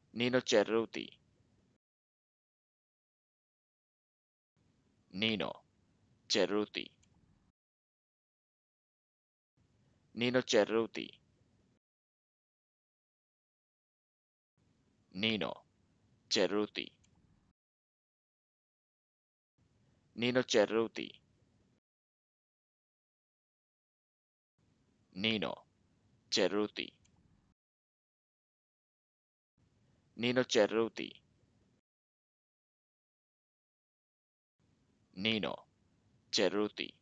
Nino Cerruti, Nino Cerruti, Nino Cerruti, Nino Cerruti, Nino Cerruti, Nino Cerruti, Nino Cerruti, Nino Cerruti.